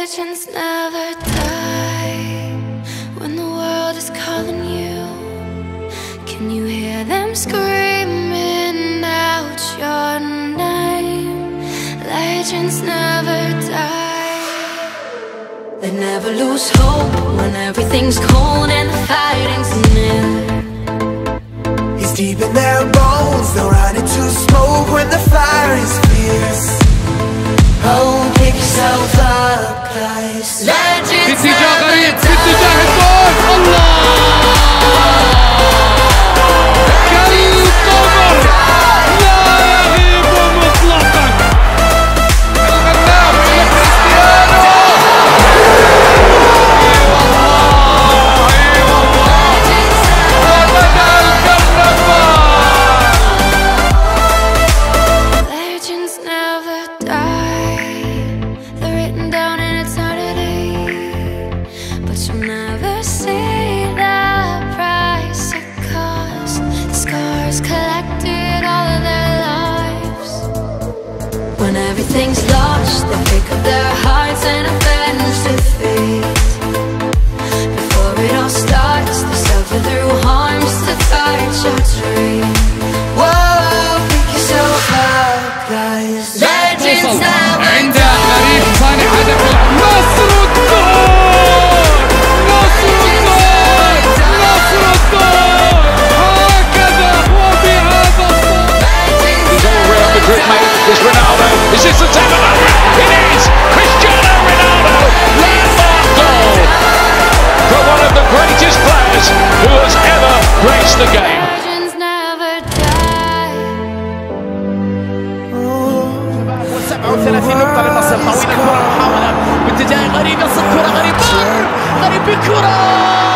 Legends never die when the world is calling you. Can you hear them screaming out your name? Legends never die. They never lose hope when everything's cold and the fighting's near. It's deep in their bones, they'll run into smoke when the fire is fierce. Oh, pick yourself up, guys. Legends never die. باتجاه الجول. الله كالقمر لا يغيب مطلقا. الغنام إلى كريستيانو. وبدأ الكرنفال. Legends never die. They're written down in eternity, but you'll never see the price it cost. The scars collected all of their lives. When everything's lost, they pick up their hearts and avenge defeat. Before it all starts, they suffer through harms to touch your dream. Whoa, pick yourself up, guys. Legends never عند غريب صانع هدف نصر الدور. نصر الدور. نصر الدور. هكذا وبهذا الصوت. He's all Real Madrid, mate. It's Ronaldo. Is this the time of the moment? It is! Cristiano Ronaldo! Landmark goal for one of the greatest players who has ever graced the game. Legends never die. 37 نقطة للنصر. طويل الكرة، محاولة باتجاه غريب، يصل كرة غريب بكرة